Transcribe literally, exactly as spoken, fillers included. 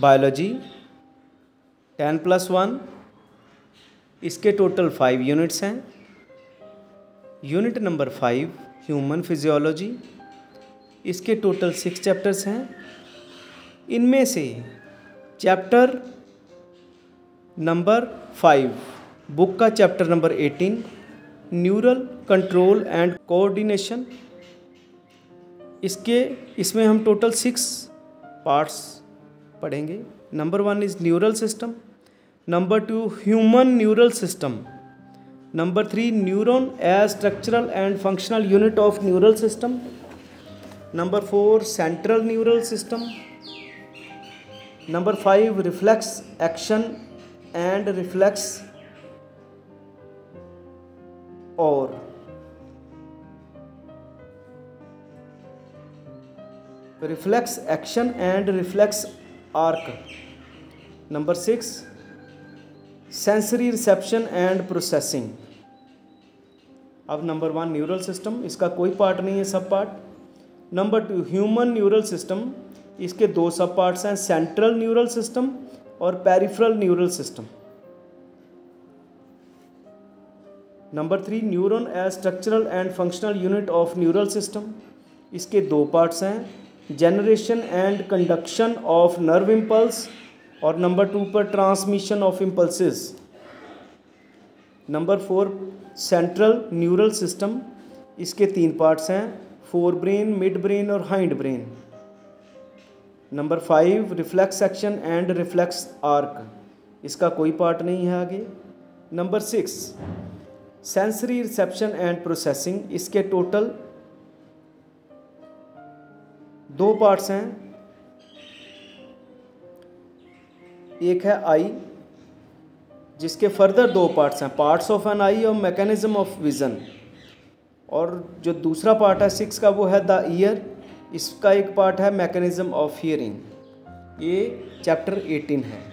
Biology ten plus one, इसके total five units हैं। Unit number five human physiology, इसके total six chapters हैं। इनमें से चैप्टर नंबर फाइव बुक का chapter number eighteen neural control and coordination, इसके इसमें हम टोटल सिक्स पार्ट्स पढ़ेंगे। Number one is neural system, number two human neural system, number three neuron as structural and functional unit of neural system, number four central neural system, number five reflex action and reflex और reflex action and reflex arc, number six sensory reception and processing. अब number one neural system, इसका कोई part नहीं है, sub part. Number two human neural system, इसके दो sub parts हैं, central neural system और peripheral neural system. Number three neuron as structural and functional unit of neural system, इसके दो पार्ट्स हैं, generation and conduction of nerve impulse और number two पर transmission of impulses. Number four central neural system, इसके तीन parts हैं, forebrain, midbrain और hindbrain. Number five reflex action and reflex arc, इसका कोई part नहीं है आगे। Number six sensory reception and processing, इसके टोटल दो पार्ट्स हैं, एक है आई जिसके फर्दर दो पार्ट्स हैं, पार्ट्स ऑफ एन आई और मैकेनिज्म ऑफ विजन, और जो दूसरा पार्ट है सिक्स का वो है द ईयर, इसका एक पार्ट है मैकेनिज्म ऑफ हियरिंग। ये चैप्टर एटीन है।